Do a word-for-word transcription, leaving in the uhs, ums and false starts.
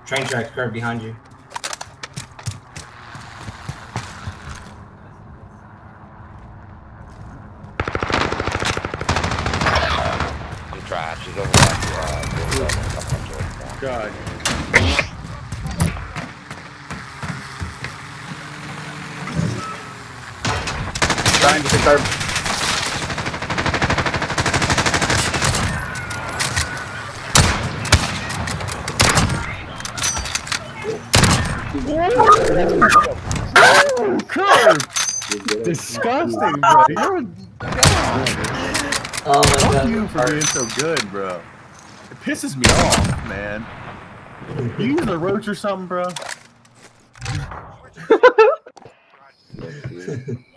Train tracks, curve behind you. I'm trash. He's over that. Uh, God. Trying to pick our. Oh, curve! Disgusting, bro. You're a Oh my Fuck god. you for being so good, bro. It pisses me off, man. You use a roach or something, bro?